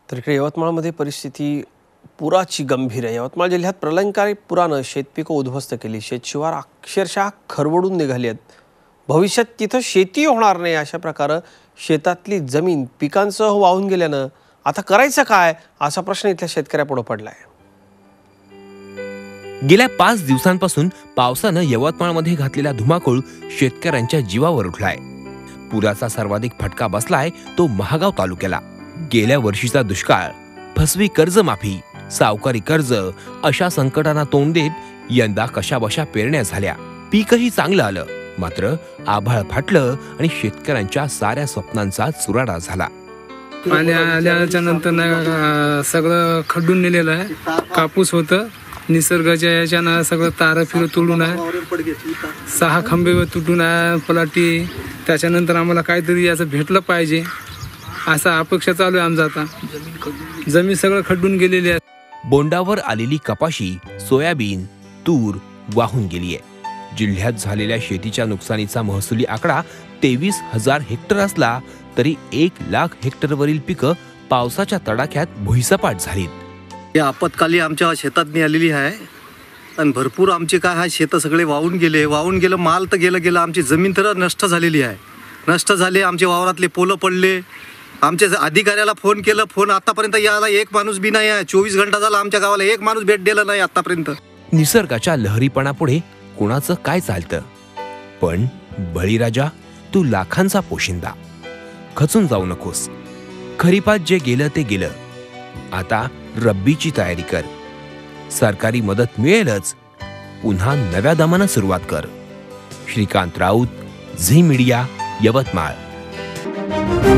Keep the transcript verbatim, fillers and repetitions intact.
तर इकडे यवतमाळमध्ये परिस्थिती पुराची गंभीर आहे। यवतमाळ जिल्ह्यात प्रलंयकारी पुरानं शेतपिकं उद्ध्वस्त केली, शेतशिवार अक्षरशः खरवडून निघाली आहेत। भविष्यात तिथं शेती होणार नाही अशा प्रकारे शेतातली जमीन पिकांसह वाहून गेल्यानं आता करायचं काय असा प्रश्न इथल्या शेतकऱ्यापुढे पडलाय। गेल्या पाच दिवसांपासून पावसानं यवतमाळमध्ये घातलेला धुमाकूळ शेतकऱ्यांच्या जीवावर उठलाय। पुराचा सर्वाधिक फटका बसलाय तो महागाव तालुक्याला। गेल्या वर्षीचा दुष्काळ, फसवी कर्जमाफी, सावकारी कर्ज अशा संकटांना तोंड देत यंदा कशाबशा पेरण्या झाल्या। पीकही चांगलं आलं, मात्र आभाळ फाटलं आणि शेतकऱ्यांच्या साऱ्या स्वप्नांचा चुराडा झाला। पाणी आल्याच्या नंतर सगळं खड्डून नेलेलं आहे। कापूस होतं, निसर्गाच्या याच्यानं सगळं तारा फिर तुडून आहे, सहा खंबे तुटून आहे, पलाटी। त्याच्यानंतर आम्हाला काहीतरी याचं भेटलं पाहिजे असा अपेक्षा चालू आहे आमचा। आता जमीन सगळं खड्डून गेलेली आहे। बोंडावर आलेली कपाशी, सोयाबीन, तूर वाहून गेली आहे। जिल्ह्यात झालेल्या शेतीच्या नुकसानीचा महसुली आकडा तेवीस हजार हेक्टर असला तरी एक लाख हेक्टरवरील पिकं पावसाच्या तडाख्यात भुईसपाट झालीत। या आपत्काली आमच्या शेतात आलेली आहे आणि भरपूर आमचे काय आहे शेत सगळे वाहून गेले वाहून गेलं माल तर गेलं गेलं आमची जमीन तर नष्ट झालेली आहे। नष्ट झाले, आमचे वावरातले पोलं पडले। आमच्या अधिकाऱ्याला फोन केलं, फोन आतापर्यंत यायला एक माणूस बी नाही आहे। चोवीस घंटा झाला आमच्या गावाला एक माणूस भेट दिला नाही आतापर्यंत। निसर्गाच्या लहरीपणापुढे कोणाचं काय चालतं, पण बळीराजा तू लाखांचा पोशिंदा, खचून जाऊ नकोस। खरीपात जे गेलं ते गेलं, आता रब्बीची तयारी कर। सरकारी मदत मिळेलच, पुन्हा नव्या दमानं सुरुवात कर। Shrikant Raut, Zee media, Yavatmal.